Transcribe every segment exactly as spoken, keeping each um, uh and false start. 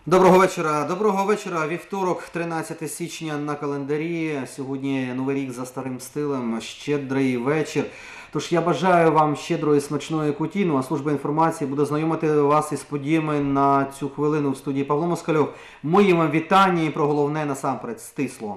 Доброго вечора. Доброго вечора. Вівторок, тринадцяте січня на календарі. Сьогодні Новий рік за старим стилем, щедрий вечір. Тож я бажаю вам щедрої смачної куті. Ну а служба інформації буде знайомити вас із подіями на цю хвилину в студії Павло Москальов. Мої вам вітання і про головне насамперед стисло.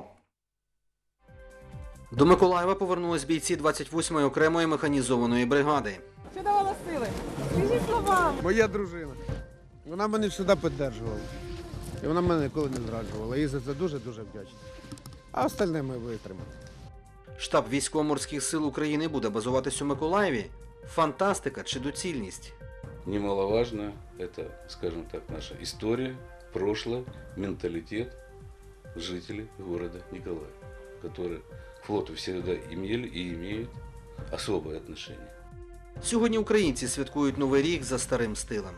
До Миколаєва повернулись бійці двадцять восьмої окремої механізованої бригади. Що давала сили? Скажіть словам. Моя дружина. Вона мене завжди підтримувала. І вона мене ніколи не зраджувала. І за це дуже-дуже вдячний. А остальне ми витримали. Штаб Військово-морських сил України буде базуватись у Миколаєві. Фантастика чи доцільність? Немаловажно это, скажем так, наша история, прошлое, менталитет жителей города Николаева, которые к флоту всегда имели и имеют особое отношение. Сьогодні українці святкують Новий рік за старим стилем.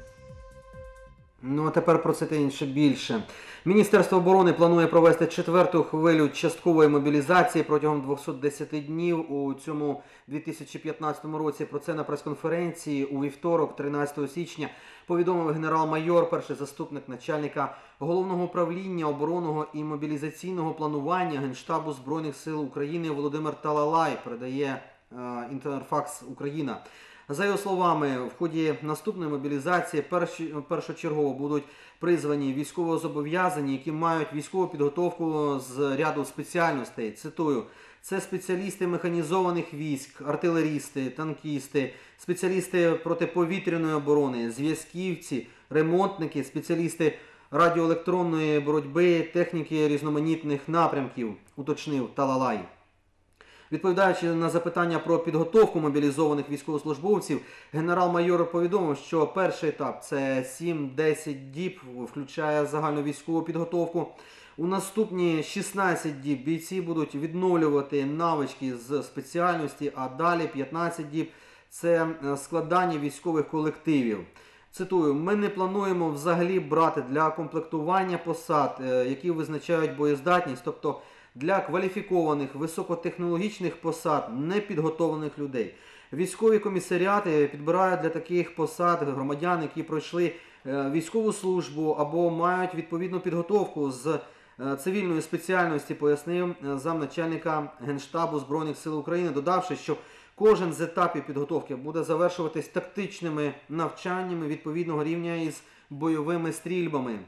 Ну а тепер про це та інше більше. Міністерство оборони планує провести четверту хвилю часткової мобілізації протягом двохсот десяти днів у цьому дві тисячі п'ятнадцятому році. Про це на прес-конференції у вівторок, тринадцятого січня, повідомив генерал-майор, перший заступник начальника Головного управління оборонного і мобілізаційного планування Генштабу Збройних сил України Володимир Талалай, передає е, Інтерфакс Україна. За його словами, в ході наступної мобілізації першочергово будуть призвані військовозобов'язані, які мають військову підготовку з ряду спеціальностей. Цитую, це спеціалісти механізованих військ, артилерісти, танкісти, спеціалісти протиповітряної оборони, зв'язківці, ремонтники, спеціалісти радіоелектронної боротьби, техніки різноманітних напрямків, уточнив Талалай. Відповідаючи на запитання про підготовку мобілізованих військовослужбовців, генерал-майор повідомив, що перший етап – це сім-десять діб, включає загальну військову підготовку. У наступні шістнадцять діб бійці будуть відновлювати навички з спеціальності, а далі п'ятнадцять діб – це складання військових колективів. Цитую, ми не плануємо взагалі брати для комплектування посад, які визначають боєздатність, тобто для кваліфікованих, високотехнологічних посад, непідготовлених людей. Військові комісаріати підбирають для таких посад громадян, які пройшли військову службу або мають відповідну підготовку з цивільної спеціальності, пояснив замначальника Генштабу Збройних сил України, додавши, що кожен з етапів підготовки буде завершуватись тактичними навчаннями відповідного рівня із бойовими стрільбами.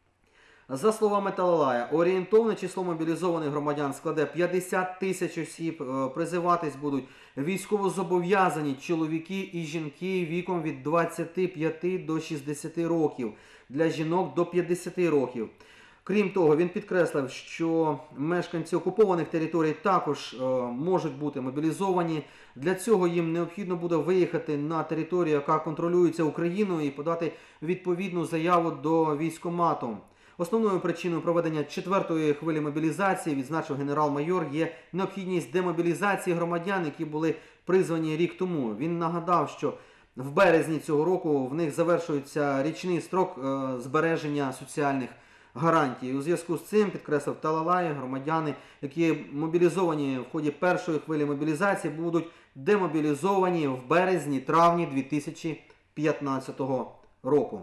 За словами Талалая, орієнтовне число мобілізованих громадян складе п'ятдесят тисяч осіб. Призиватись будуть військовозобов'язані чоловіки і жінки віком від двадцяти п'яти до шістдесяти років, для жінок до п'ятдесяти років. Крім того, він підкреслив, що мешканці окупованих територій також е, можуть бути мобілізовані. Для цього їм необхідно буде виїхати на територію, яка контролюється Україною, і подати відповідну заяву до військкомату. Основною причиною проведення четвертої хвилі мобілізації, відзначив генерал-майор, є необхідність демобілізації громадян, які були призвані рік тому. Він нагадав, що в березні цього року в них завершується річний строк е, збереження соціальних гарантій. У зв'язку з цим, підкреслив Талалай, громадяни, які мобілізовані в ході першої хвилі мобілізації, будуть демобілізовані в березні-травні дві тисячі п'ятнадцятого року.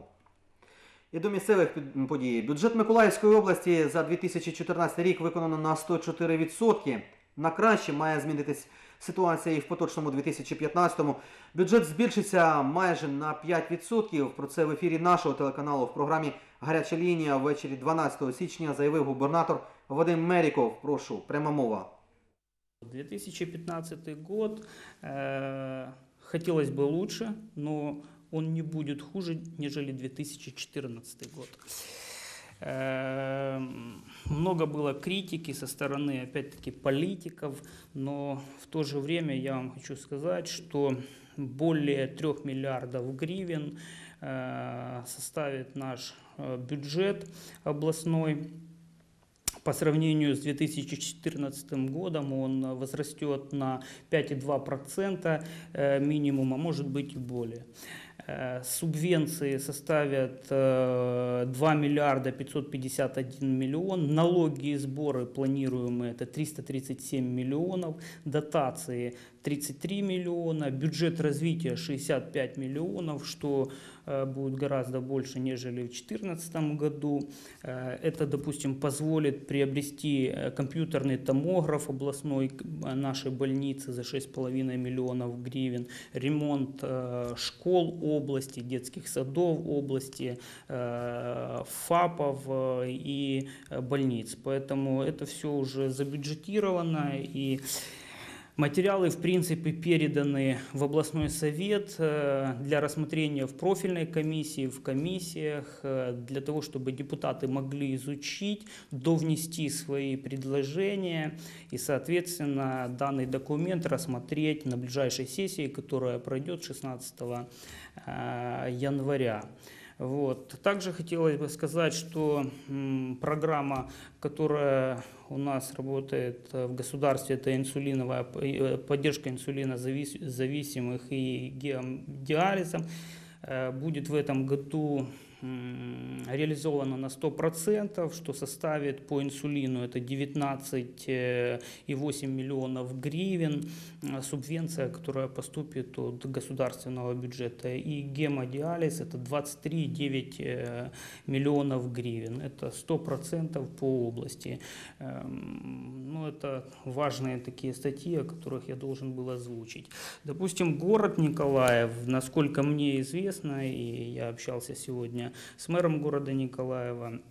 І до місцевих подій. Бюджет Миколаївської області за дві тисячі чотирнадцятий рік виконано на сто чотири відсотки. На краще має змінитись ситуація і в поточному дві тисячі п'ятнадцятому. Бюджет збільшиться майже на п'ять відсотків. Про це в ефірі нашого телеканалу в програмі «Гаряча лінія» ввечері дванадцятого січня заявив губернатор Вадим Меріков. Прошу, пряма мова. две тысячи пятнадцатый год э, хотелось бы лучше, но он не будет хуже, нежели две тысячи четырнадцатый год. Э, много было критики со стороны, опять-таки, политиков, но в то же время я вам хочу сказать, что более трех миллиардов гривен э, составит наш э, бюджет областной. По сравнению с две тысячи четырнадцатым годом он возрастет на пять целых две десятых процента минимум, а может быть и более. Субвенции составят два миллиарда пятьсот пятьдесят один миллион, налоги и сборы планируемые это триста тридцать семь миллионов, дотации тридцать три миллиона, бюджет развития шестьдесят пять миллионов, что э, будет гораздо больше, нежели в две тысячи четырнадцатом году. Э, это, допустим, позволит приобрести компьютерный томограф областной нашей больницы за шесть с половиной миллионов гривен, ремонт э, школ области, детских садов области, э, ФАПов э, и больниц. Поэтому это все уже забюджетировано, и материалы, в принципе, переданы в областной совет для рассмотрения в профильной комиссии, в комиссиях, для того, чтобы депутаты могли изучить, довнести свои предложения и, соответственно, данный документ рассмотреть на ближайшей сессии, которая пройдет шестнадцатого января. Вот. Также хотелось бы сказать, что м, программа, которая у нас работает в государстве, это инсулиновая поддержка инсулинозависимых и гемодиализом, э, будет в этом году м, реализована на сто процентов, что составит по инсулину это девятнадцать и восемь миллионов гривен, субвенция, которая поступит от государственного бюджета, и гемодиализ это двадцать три и девять миллионов гривен, это сто процентов по области. Ну, это важные такие статьи, о которых я должен был озвучить. Допустим, город Николаев, насколько мне известно, и я общался сегодня с мэром города Николаева,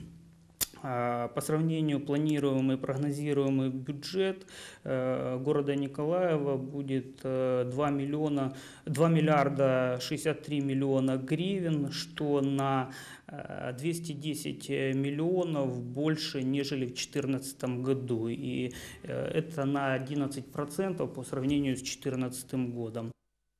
по сравнению планируемый, прогнозируемый бюджет города Николаева будет два миллиона, два миллиарда шестьдесят три миллиона гривен, что на двести десять миллионов больше, нежели в две тысячи четырнадцатом году. И это на одиннадцать процентов по сравнению с две тысячи четырнадцатым годом.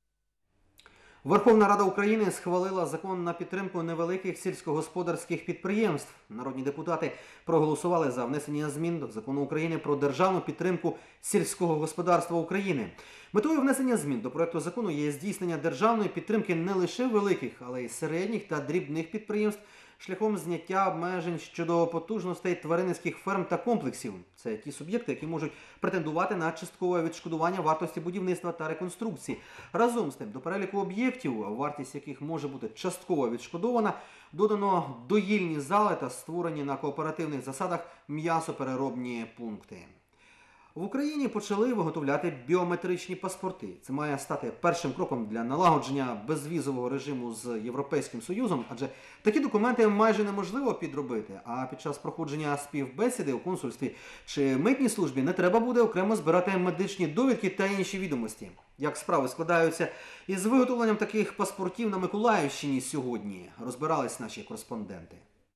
Верховна Рада України схвалила закон на підтримку невеликих сільськогосподарських підприємств. Народні депутати проголосували за внесення змін до Закону України про державну підтримку сільського господарства України. Метою внесення змін до проекту закону є здійснення державної підтримки не лише великих, але й середніх та дрібних підприємств шляхом зняття обмежень щодо потужностей тваринницьких ферм та комплексів. Це ті суб'єкти, які можуть претендувати на часткове відшкодування вартості будівництва та реконструкції. Разом з тим, до переліку об'єктів, вартість яких може бути частково відшкодована, додано доїльні зали та створені на кооперативних засадах м'ясопереробні пункти. В Україні почали виготовляти біометричні паспорти. Це має стати першим кроком для налагодження безвізового режиму з Європейським Союзом, адже такі документи майже неможливо підробити, а під час проходження співбесіди у консульстві чи митній службі не треба буде окремо збирати медичні довідки та інші відомості. Як справи складаються із виготовленням таких паспортів на Миколаївщині сьогодні, розбирались наші кореспонденти.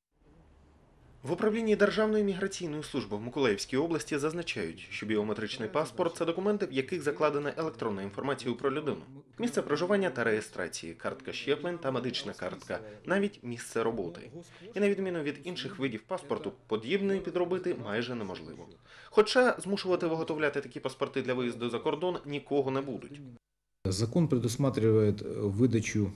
В управлінні Державної міграційної служби в Миколаївській області зазначають, що біометричний паспорт – це документи, в яких закладена електронна інформація про людину. Місце проживання та реєстрації, картка щеплень та медична картка, навіть місце роботи. І на відміну від інших видів паспорту, подібний підробити майже неможливо. Хоча змушувати виготовляти такі паспорти для виїзду за кордон нікого не будуть. Закон предусматривает выдачу,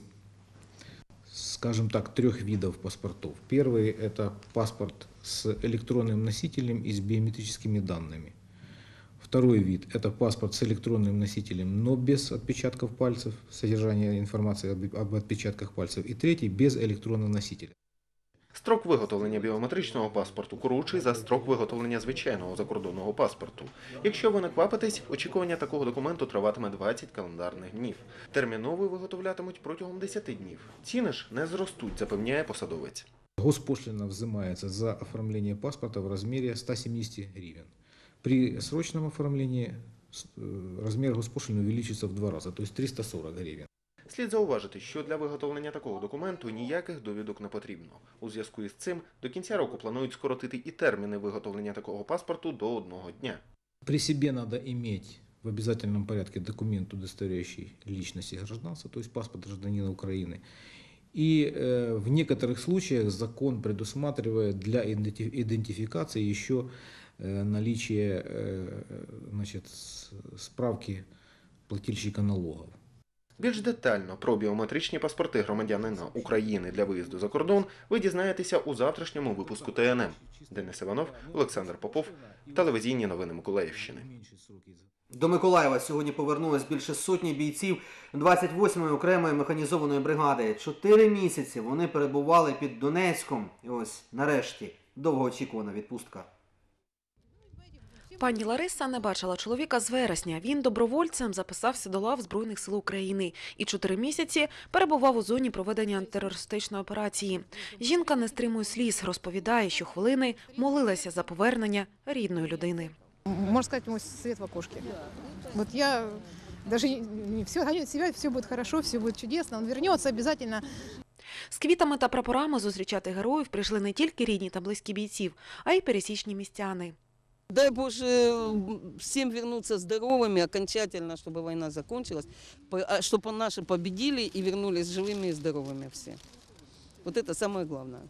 скажем так, трех видов паспортов. Первый – это паспорт с электронным носителем и с биометрическими данными. Второй вид – это паспорт с электронным носителем, но без отпечатков пальцев, содержание информации об отпечатках пальцев. И третий – без электронного носителя. Строк виготовлення біометричного паспорту коротший за строк виготовлення звичайного закордонного паспорту. Якщо ви не квапитесь, очікування такого документу триватиме двадцять календарних днів. Терміновий виготовлятимуть протягом десяти днів. Ціни ж не зростуть, запевняє посадовець. Госпошлина взимается за оформление паспорта в размере ста семидесяти гривен. При срочном оформлении размер госпошлины увеличится в два раза, то есть триста сорок гривен. Слід зауважити, що для виготовлення такого документу ніяких довідок не потрібно. У зв'язку із цим до кінця року планують скоротити і терміни виготовлення такого паспорту до одного дня. При себе надо иметь в обязательном порядке документ, удостоверяющий личность и гражданство, то есть паспорт гражданина Украины. И э, в некоторых случаях закон предусматривает для идентификации еще э, наличие э, значит, справки плательщика налогов. Більш детально про біометричні паспорти громадянина України для виїзду за кордон ви дізнаєтеся у завтрашньому випуску Т Н М. Денис Іванов, Олександр Попов, телевізійні новини Миколаївщини. До Миколаєва сьогодні повернулось більше сотні бійців двадцять восьмої окремої механізованої бригади. Чотири місяці вони перебували під Донецьком. І ось, нарешті, довгоочікувана відпустка. Пані Лариса не бачила чоловіка з вересня. Він добровольцем записався до лав Збройних сил України і чотири місяці перебував у зоні проведення антитерористичної операції. Жінка не стримує сліз, розповідає, що хвилини молилася за повернення рідної людини. Можно сказать, мой свет в окошке. Вот я даже не все гоню от себя, все будет хорошо, все будет чудесно, он вернется обязательно. З квітами та прапорами зустрічати героїв прийшли не тільки рідні та близькі бійців, а й пересічні містяни. Дай Боже всем вернуться здоровыми окончательно, чтобы война закончилась, чтобы наши победили и вернулись живыми и здоровыми все. Вот это самое главное.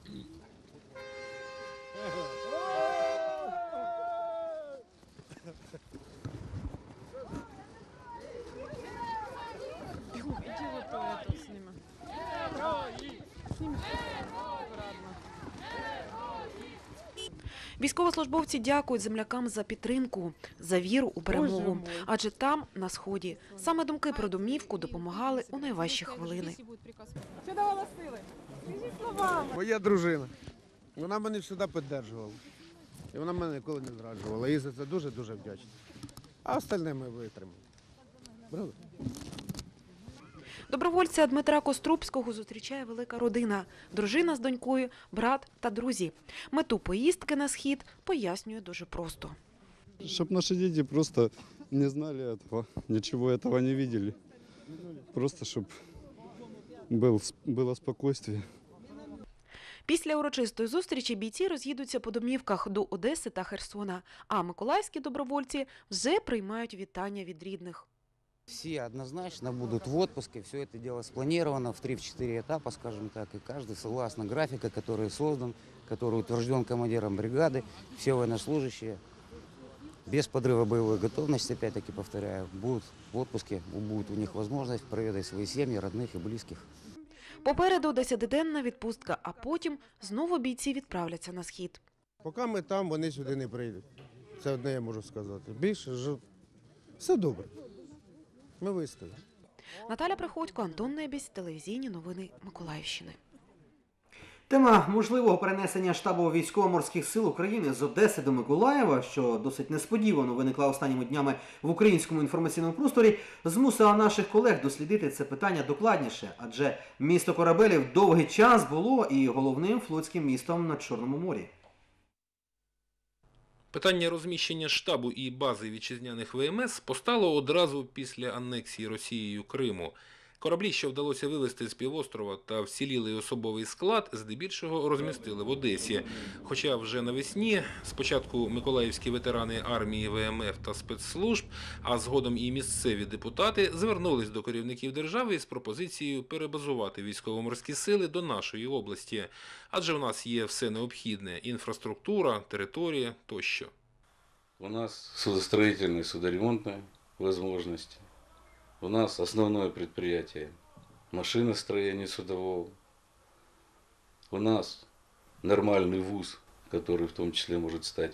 Військовослужбовці дякують землякам за підтримку, за віру у перемогу. Адже там, на Сході, саме думки про домівку допомагали у найважчі хвилини. Що давала сили? Скажіть словами. Моя дружина. Вона мене завжди підтримувала. І вона мене ніколи не зраджувала. І за це дуже-дуже вдячний. А остальне ми витримали. Правда? Добровольця Дмитра Кострубського зустрічає велика родина. Дружина з донькою, брат та друзі. Мету поїздки на Схід пояснює дуже просто. Щоб наші діти просто не знали цього, нічого цього не бачили. Просто щоб було спокійствие. Після урочистої зустрічі бійці роз'їдуться по домівках до Одеси та Херсона, а миколаївські добровольці вже приймають вітання від рідних. Все однозначно будут в отпуске, все это дело спланировано в три-четыре этапа, скажем так, и каждый согласно графика, который создан, который утвержден командиром бригады, все военнослужащие без подрыва боевой готовности, опять-таки повторяю, будут в отпуске, будет у них возможность проведать свои семьи, родных и близких. Попереду десятиденна відпустка, а потім знову бійці відправляться на Схід. Поки ми там, вони сюди не прийдуть. Це одне я можу сказати. Більше ж все добре. Ми вистоїмо. Наталя Приходько, Антон Небісь, телевізійні новини Миколаївщини. Тема можливого перенесення штабу військово-морських сил України з Одеси до Миколаєва, що досить несподівано виникла останніми днями в українському інформаційному просторі, змусила наших колег дослідити це питання докладніше, адже місто корабелів довгий час було і головним флотським містом на Чорному морі. Питання розміщення штабу і бази вітчизняних В М С постало одразу після анексії Росією Криму. Кораблі, що вдалося вивезти з півострова та вцілілий особовий склад, здебільшого розмістили в Одесі. Хоча вже навесні спочатку миколаївські ветерани армії, В М Ф та спецслужб, а згодом і місцеві депутати звернулись до керівників держави з пропозицією перебазувати військово-морські сили до нашої області. Адже у нас є все необхідне – інфраструктура, територія тощо. У нас судостроительные, судоремонтные возможности. У нас основное предприятие – машиностроение судового. У нас нормальный вуз, который в том числе может стать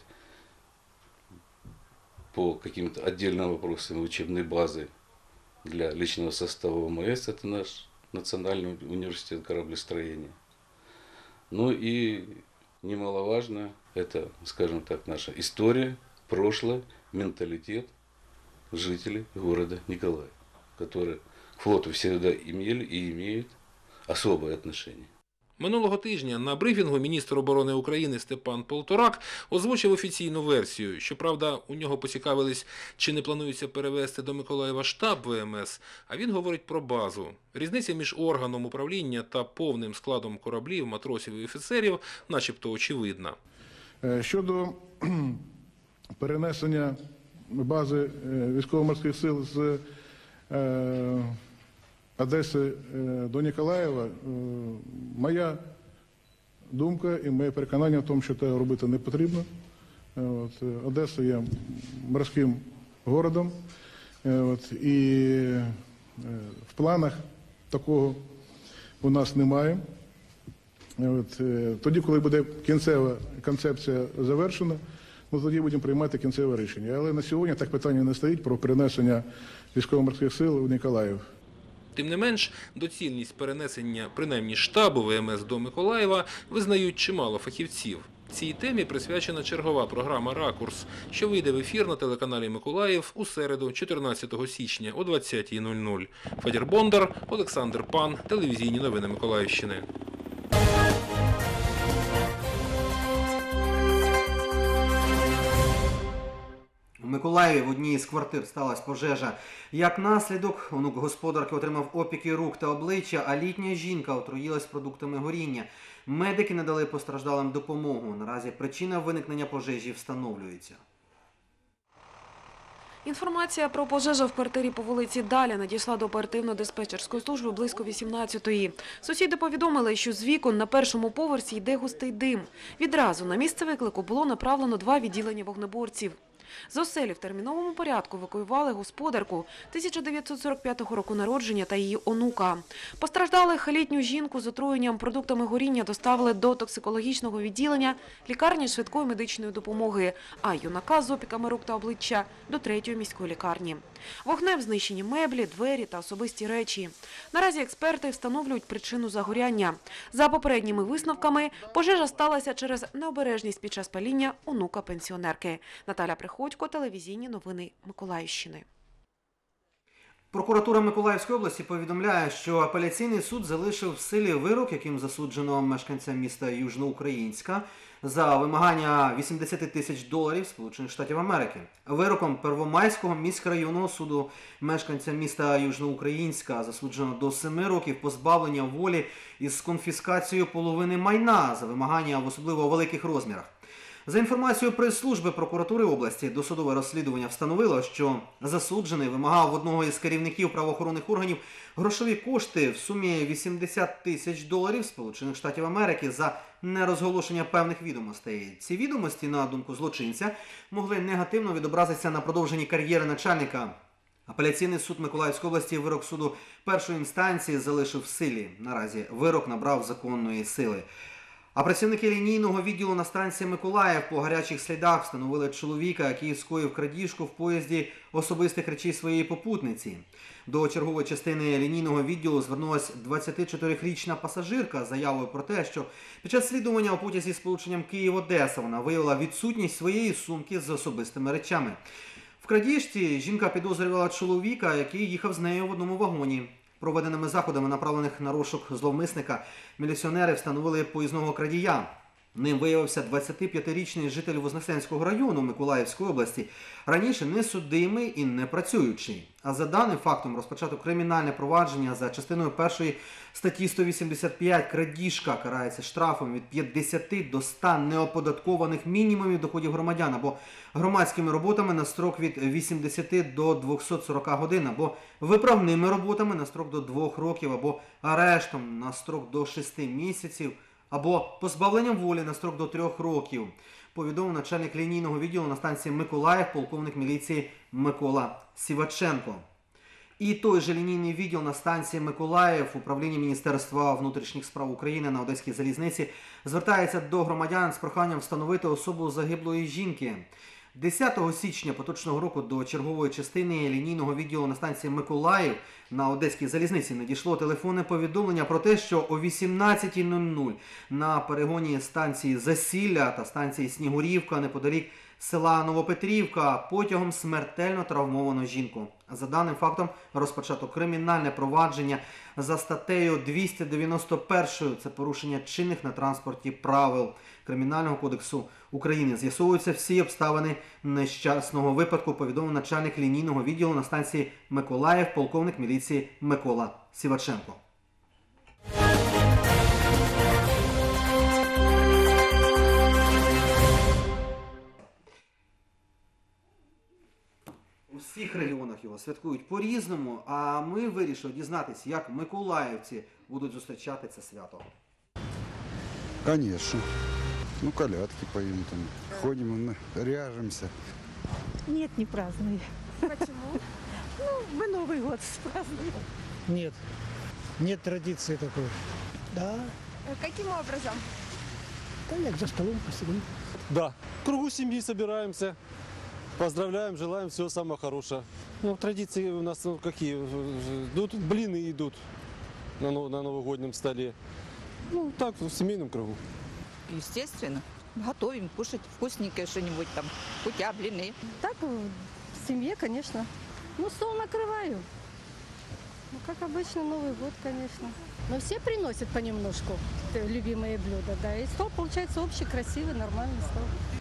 по каким-то отдельным вопросам учебной базы для личного состава О М С. Это наш национальный университет кораблестроения. Ну и немаловажно, это, скажем так, наша история, прошлое, менталитет жителей города Николаева, которые к флоту всегда имели и имеют особое отношение. Минулого тижня на брифінгу міністр оборони України Степан Полторак озвучив офіційну версію. Щоправда, у нього поцікавились, чи не планується перевести до Миколаєва штаб В М С, а він говорить про базу. Різниця між органом управління та повним складом кораблів, матросів і офіцерів начебто очевидна. Щодо перенесення бази військово-морських сил з Одеси до Ніколаєва, моя думка і моє переконання в тому, що це робити не потрібно. Одеса є морським городом, і в планах такого у нас немає. От, тоді, коли буде кінцева концепція завершена, ну, тоді будемо приймати кінцеве рішення. Але на сьогодні так питання не стоїть про перенесення військово-морських сил в Миколаїв. Тим не менш, доцільність перенесення принаймні штабу ВМС до Миколаєва визнають чимало фахівців. Цій темі присвячена чергова програма «Ракурс», що вийде в ефір на телеканалі «Миколаїв» у середу, чотирнадцятого січня о двадцятій нуль нуль. Федір Бондар, Олександр Пан, телевізійні новини Миколаївщини. У Миколаєві в одній із квартир сталася пожежа. Як наслідок, онук господарки отримав опіки рук та обличчя, а літня жінка отруїлась продуктами горіння. Медики надали постраждалим допомогу. Наразі причина виникнення пожежі встановлюється. Інформація про пожежу в квартирі по вулиці Даля надійшла до оперативно-диспетчерської служби близько вісімнадцятої. Сусіди повідомили, що з вікон на першому поверсі йде густий дим. Відразу на місце виклику було направлено два відділення вогнеборців. З оселі в терміновому порядку евакуювали господарку тисяча дев'ятсот сорок п'ятого року народження та її онука. Постраждалих літню жінку з отруєнням продуктами горіння доставили до токсикологічного відділення лікарні швидкої медичної допомоги, а юнака з опіками рук та обличчя – до третьої міської лікарні. Вогнем знищені меблі, двері та особисті речі. Наразі експерти встановлюють причину загоряння. За попередніми висновками, пожежа сталася через необережність під час паління онука пенсіонерки. Наталя Приходько, телевізійні новини Миколаївщини. Прокуратура Миколаївської області повідомляє, що апеляційний суд залишив в силі вирок, яким засуджено мешканця міста Южноукраїнська за вимагання вісімдесят тисяч доларів Сполучених Штатів Америки. Вироком Первомайського міськрайонного суду мешканця міста Южноукраїнська засуджено до семи років позбавлення волі із конфіскацією половини майна за вимагання в особливо великих розмірах. За інформацією прес-служби прокуратури області, досудове розслідування встановило, що засуджений вимагав в одного із керівників правоохоронних органів грошові кошти в сумі вісімдесят тисяч доларів Сполучених Штатів Америки за нерозголошення певних відомостей. Ці відомості, на думку злочинця, могли негативно відобразитися на продовженні кар'єри начальника. Апеляційний суд Миколаївської області вирок суду першої інстанції залишив в силі. Наразі вирок набрав законної сили. А працівники лінійного відділу на станції Миколаїв по гарячих слідах встановили чоловіка, який скоїв крадіжку в поїзді особистих речей своєї попутниці. До чергової частини лінійного відділу звернулася двадцятичотирирічна пасажирка з заявою про те, що під час слідування у потязі з сполученням Київ-Одеса вона виявила відсутність своєї сумки з особистими речами. В крадіжці жінка підозрювала чоловіка, який їхав з нею в одному вагоні. Проведеними заходами, направлених на розшук зловмисника, міліціонери встановили поїзного крадія. Ним виявився двадцятип'ятирічний житель Вознесенського району Миколаївської області, раніше не судимий і не працюючий. А за даним фактом розпочато кримінальне провадження за частиною першої статті сто вісімдесят п'ять «Крадіжка» карається штрафом від п'ятдесяти до ста неоподаткованих мінімумів доходів громадян або громадськими роботами на строк від вісімдесяти до двохсот сорока годин, або виправними роботами на строк до двох років, або арештом на строк до шести місяців, або позбавленням волі на строк до трьох років, повідомив начальник лінійного відділу на станції Миколаїв, полковник міліції Микола Сіваченко. І той же лінійний відділ на станції Миколаїв управління Міністерства внутрішніх справ України на Одеській залізниці звертається до громадян з проханням встановити особу загиблої жінки. десятого січня поточного року до чергової частини лінійного відділу на станції Миколаїв на Одеській залізниці надійшло телефонне повідомлення про те, що о вісімнадцятій нуль нуль на перегоні станції Засілля та станції Снігурівка неподалік села Новопетрівка потягом смертельно травмовано жінку. За даним фактом розпочато кримінальне провадження за статтею двісті дев'яносто першою, це порушення чинних на транспорті правил Кримінального кодексу України. З'ясовуються всі обставини нещасного випадку, повідомив начальник лінійного відділу на станції Миколаїв, полковник міліції Микола Сіваченко. У всіх регіонах його святкують по-різному, а ми вирішили дізнатися, як миколаївці будуть зустрічати це свято. Конечно. Ну, колядки поем там, ходим, ряжемся. Нет, не праздную. Почему? Ну, мы Новый год празднуем. Нет, нет традиции такой. Да, Каким образом? да, як за столом посидим. Да, в кругу семьи собираемся, поздравляем, желаем всего самого хорошего. Ну, традиции у нас ну, какие? Ну, тут блины идут на, но- на новогоднем столе. Ну, так, в семейном кругу. Естественно. Готовим, кушать вкусненькое что-нибудь там, кутя, блины. Так, в семье, конечно. Ну, стол накрываю. Ну, как обычно, Новый год, конечно. Но все приносят понемножку э, любимые блюда, да. И стол получается общий, красивый, нормальный стол.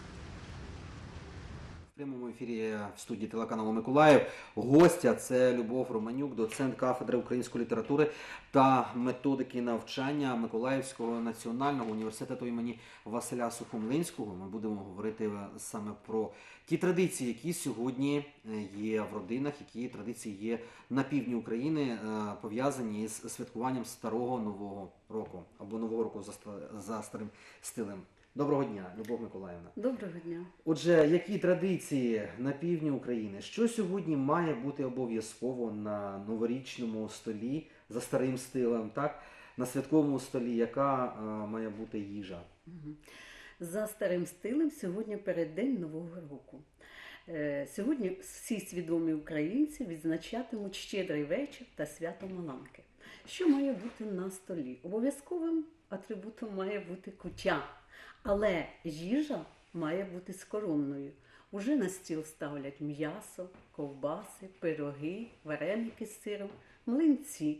В прямому ефірі в студії телеканалу Миколаїв гостя – це Любов Романюк, доцент кафедри української літератури та методики навчання Миколаївського національного університету імені Василя Сухомлинського. Ми будемо говорити саме про ті традиції, які сьогодні є в родинах, які традиції є на півдні України, пов'язані з святкуванням Старого Нового року або Нового року за, за старим стилем. Доброго дня, Любов Миколаївна. Доброго дня. Отже, які традиції на півдні України? Що сьогодні має бути обов'язково на новорічному столі за старим стилем, так? На святковому столі, яка е, має бути їжа? За старим стилем сьогодні переддень Нового року. Е, Сьогодні всі свідомі українці відзначатимуть Щедрий вечір та свято Маланки. Що має бути на столі? Обов'язковим атрибутом має бути куття. Але їжа має бути скоромною. Уже на стіл ставлять м'ясо, ковбаси, пироги, вареники з сиром, млинці.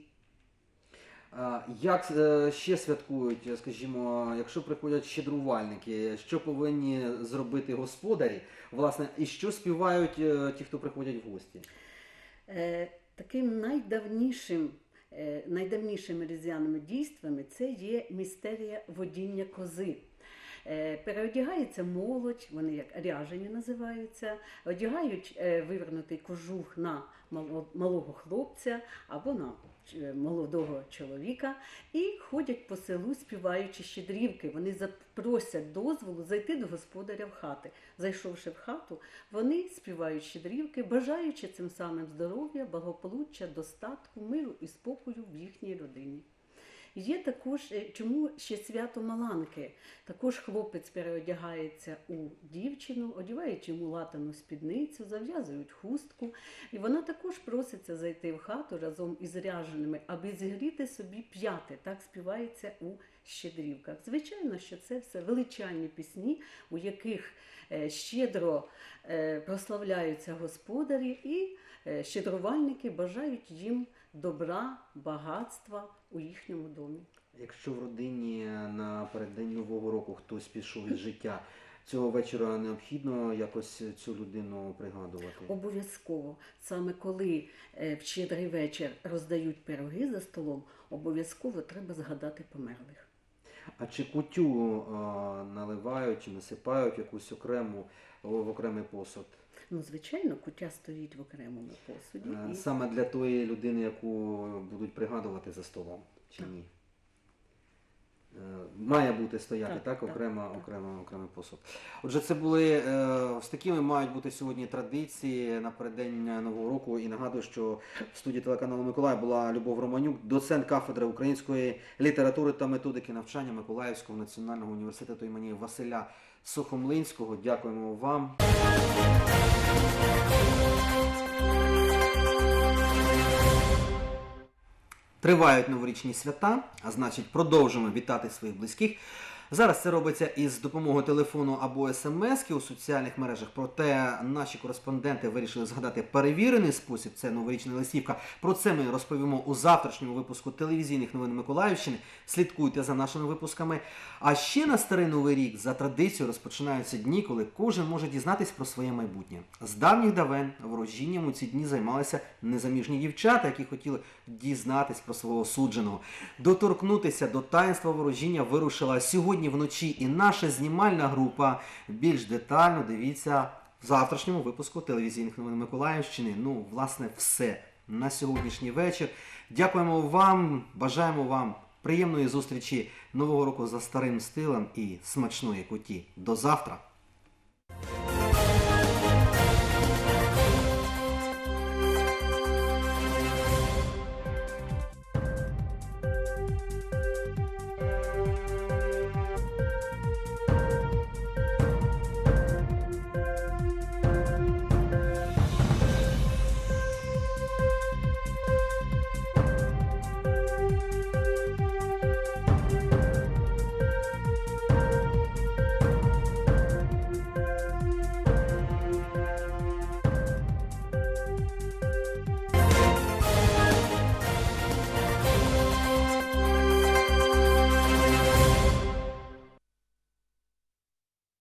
А як е, ще святкують, скажімо, якщо приходять щедрувальники, що повинні зробити господарі, власне, і що співають е, ті, хто приходять в гості? Е, Таким найдавнішим, е, найдавнішими різдвяними дійствами це є містерія водіння кози. Е, Переодягається молодь, вони як ряжені називаються, одягають е, вивернутий кожух на мало- малого хлопця або на е, молодого чоловіка і ходять по селу, співаючи щедрівки. Вони запросять дозволу зайти до господаря в хати. Зайшовши в хату, вони співають щедрівки, бажаючи цим самим здоров'я, благополуччя, достатку, миру і спокою в їхній родині. Є також, е, чому ще свято Маланки. Також хлопець переодягається у дівчину, одягають йому латану спідницю, зав'язують хустку. І вона також проситься зайти в хату разом із ряженими, аби зігріти собі п'яти. Так співається у щедрівках. Звичайно, що це все величальні пісні, у яких е, щедро е, прославляються господарі і е, щедрувальники бажають їм добра, багатства у їхньому домі. Якщо в родині напереддень Нового року хтось пішов із життя, цього вечора необхідно якось цю людину пригадувати? Обов'язково. Саме коли е, в щедрий вечір роздають пироги за столом, обов'язково треба згадати померлих. А чи кутю а, наливають, чи насипають якусь окрему, в окремий посуд? Ну, звичайно, куття стоїть в окремому посуді. Е, І... Саме для тої людини, яку будуть пригадувати за столом, чи ні? Е, Має бути стояти, так, Так, так, окремо, так. окремо, окремий посуд. Отже, це були, е, з такими мають бути сьогодні традиції напереддень Нового року. І нагадую, що в студії телеканалу Миколаїв була Любов Романюк, доцент кафедри української літератури та методики навчання Миколаївського національного університету імені Василя Сухомлинського. Дякуємо вам. Тривають новорічні свята, а значить продовжуємо вітати своїх близьких. Зараз це робиться із допомогою телефону або смс-ки у соціальних мережах, проте наші кореспонденти вирішили згадати перевірений спосіб, це новорічна листівка. Про це ми розповімо у завтрашньому випуску телевізійних новин Миколаївщини. Слідкуйте за нашими випусками. А ще на Старий Новий рік за традицією розпочинаються дні, коли кожен може дізнатись про своє майбутнє. З давніх давен ворожінням у ці дні займалися незаміжні дівчата, які хотіли дізнатись про свого судженого. Доторкнутися до таїнства ворожіння вирушила сьогодні вночі і наша знімальна група. Більш детально дивіться в завтрашньому випуску телевізійних новин Миколаївщини. Ну, власне, все на сьогоднішній вечір. Дякуємо вам, бажаємо вам приємної зустрічі Нового року за старим стилем і смачної куті. До завтра!